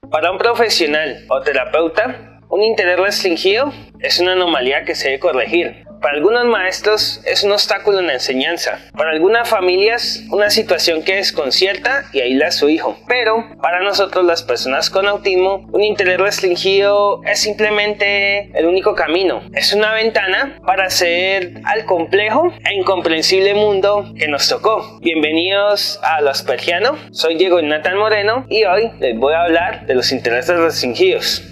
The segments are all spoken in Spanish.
Para un profesional o terapeuta, un interés restringido es una anomalía que se debe corregir. Para algunos maestros es un obstáculo en la enseñanza. Para algunas familias, una situación que desconcierta y aísla a su hijo. Pero para nosotros, las personas con autismo, un interés restringido es simplemente el único camino. Es una ventana para acceder al complejo e incomprensible mundo que nos tocó. Bienvenidos a Lo Aspergiano. Soy Diego Jonathan Moreno y hoy les voy a hablar de los intereses restringidos.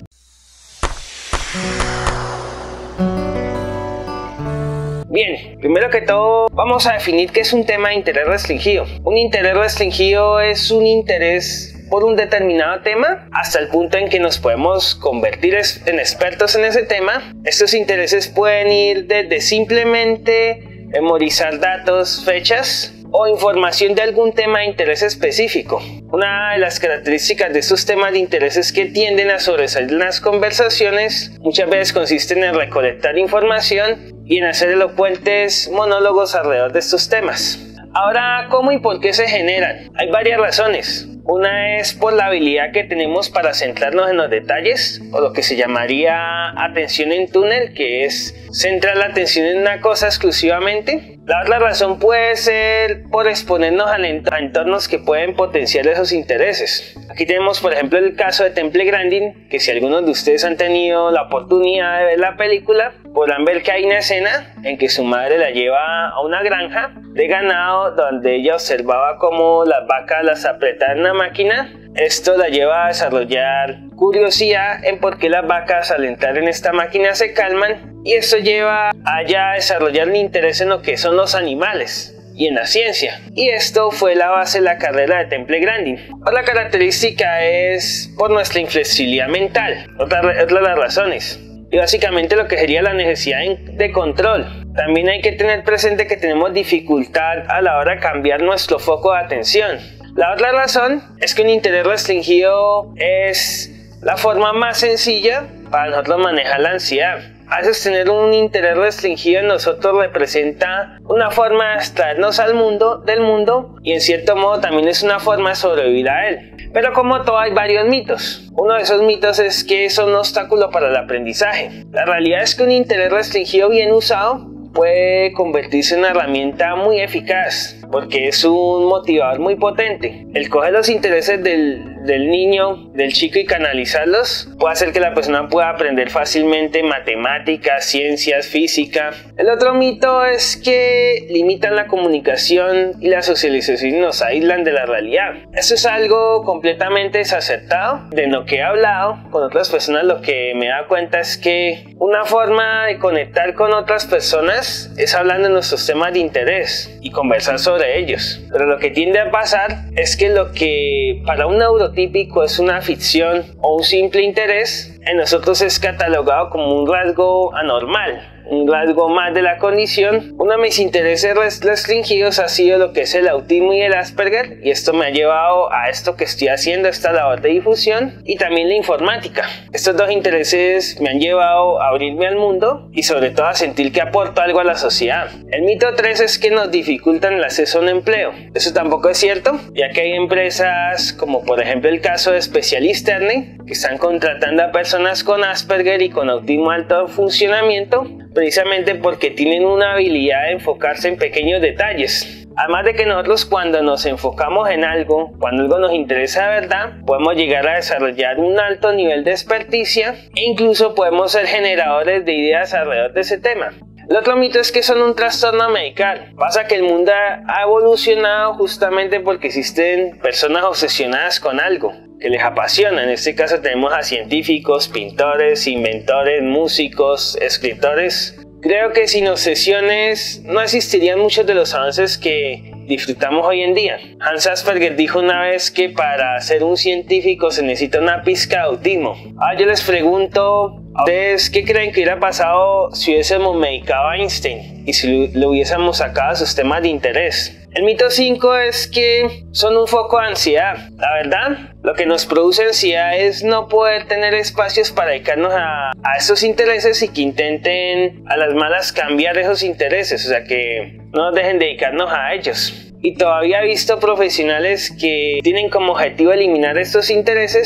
Bien, primero que todo vamos a definir qué es un tema de interés restringido. Un interés restringido es un interés por un determinado tema hasta el punto en que nos podemos convertir en expertos en ese tema. Estos intereses pueden ir desde simplemente memorizar datos, fechas o información de algún tema de interés específico. Una de las características de estos temas de interés es que tienden a sobresalir en las conversaciones. Muchas veces consisten en recolectar información y en hacer elocuentes monólogos alrededor de estos temas. Ahora, ¿cómo y por qué se generan? Hay varias razones. Una es por la habilidad que tenemos para centrarnos en los detalles, o lo que se llamaría atención en túnel, que es centrar la atención en una cosa exclusivamente. La otra razón puede ser por exponernos a entornos que pueden potenciar esos intereses. Aquí tenemos, por ejemplo, el caso de Temple Grandin, que si algunos de ustedes han tenido la oportunidad de ver la película, podrán ver que hay una escena en que su madre la lleva a una granja de ganado donde ella observaba cómo las vacas las apretaban en una máquina. Esto la lleva a desarrollar curiosidad en por qué las vacas al entrar en esta máquina se calman, y esto lleva a ella a desarrollar un interés en lo que son los animales y en la ciencia. Y esto fue la base de la carrera de Temple Grandin. Otra característica es por nuestra inflexibilidad mental, otra de las razones. Y básicamente lo que sería la necesidad de control. También hay que tener presente que tenemos dificultad a la hora de cambiar nuestro foco de atención. La otra razón es que un interés restringido es la forma más sencilla para nosotros manejar la ansiedad. A veces tener un interés restringido en nosotros representa una forma de abstraernos del mundo, y en cierto modo también es una forma de sobrevivir a él. Pero como todo, hay varios mitos. Uno de esos mitos es que es un obstáculo para el aprendizaje. La realidad es que un interés restringido bien usado puede convertirse en una herramienta muy eficaz porque es un motivador muy potente. El coger los intereses del niño, del chico, y canalizarlos puede hacer que la persona pueda aprender fácilmente matemáticas, ciencias, física. El otro mito es que limitan la comunicación y la socialización y nos aíslan de la realidad. Eso es algo completamente desacertado. De lo que he hablado con otras personas, lo que me da cuenta es que una forma de conectar con otras personas es hablando de nuestros temas de interés y conversar sobre ellos. Pero lo que tiende a pasar es que lo que para un neurotípico es una ficción o un simple interés, en nosotros es catalogado como un rasgo anormal, un rasgo más de la condición. Uno de mis intereses restringidos ha sido lo que es el autismo y el Asperger, y esto me ha llevado a esto que estoy haciendo, esta labor de difusión, y también la informática. Estos dos intereses me han llevado a abrirme al mundo y sobre todo a sentir que aporto algo a la sociedad. El mito 3 es que nos dificultan el acceso a un empleo. Eso tampoco es cierto, ya que hay empresas como por ejemplo el caso de Specialist Learning, que están contratando a personas con Asperger y con autismo alto funcionamiento, precisamente porque tienen una habilidad de enfocarse en pequeños detalles. Además de que nosotros, cuando nos enfocamos en algo, cuando algo nos interesa de verdad, podemos llegar a desarrollar un alto nivel de experticia e incluso podemos ser generadores de ideas alrededor de ese tema. El otro mito es que son un trastorno medical. Pasa que el mundo ha evolucionado justamente porque existen personas obsesionadas con algo que les apasiona. En este caso tenemos a científicos, pintores, inventores, músicos, escritores. Creo que sin obsesiones no existirían muchos de los avances que disfrutamos hoy en día. Hans Asperger dijo una vez que para ser un científico se necesita una pizca de autismo. Yo les pregunto a ustedes, ¿qué creen que hubiera pasado si hubiésemos medicado a Einstein y si le hubiésemos sacado sus temas de interés? El mito 5 es que son un foco de ansiedad. La verdad, lo que nos produce ansiedad es no poder tener espacios para dedicarnos a esos intereses y que intenten a las malas cambiar esos intereses, o sea, que no nos dejen dedicarnos a ellos. Y todavía he visto profesionales que tienen como objetivo eliminar estos intereses,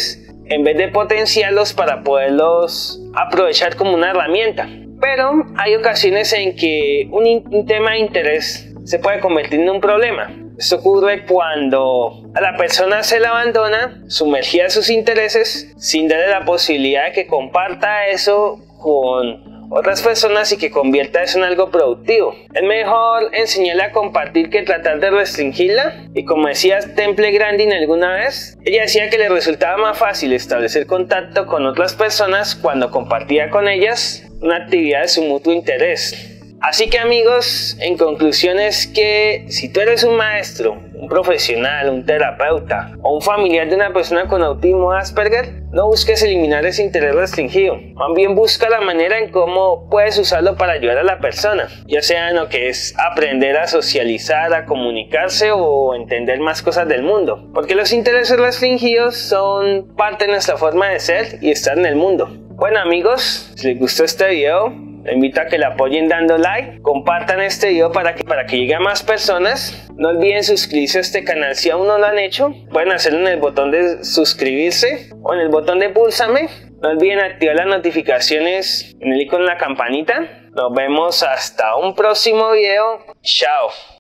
en vez de potenciarlos para poderlos aprovechar como una herramienta. Pero hay ocasiones en que un tema de interés se puede convertir en un problema. Esto ocurre cuando a la persona se la abandona, sumergida en sus intereses, sin darle la posibilidad de que comparta eso con otras personas y que convierta eso en algo productivo. Es mejor enseñarle a compartir que tratar de restringirla. Y como decía Temple Grandin alguna vez, ella decía que le resultaba más fácil establecer contacto con otras personas cuando compartía con ellas una actividad de su mutuo interés. Así que amigos, en conclusión es que si tú eres un maestro, un profesional, un terapeuta o un familiar de una persona con autismo Asperger, no busques eliminar ese interés restringido. Más bien busca la manera en cómo puedes usarlo para ayudar a la persona, ya sea en lo que es aprender a socializar, a comunicarse o entender más cosas del mundo. Porque los intereses restringidos son parte de nuestra forma de ser y estar en el mundo. Bueno amigos, si les gustó este video, les invito a que le apoyen dando like, compartan este video para que llegue a más personas. No olviden suscribirse a este canal si aún no lo han hecho. Pueden hacerlo en el botón de suscribirse o en el botón de púlsame. No olviden activar las notificaciones en el icono de la campanita. Nos vemos hasta un próximo video. Chao.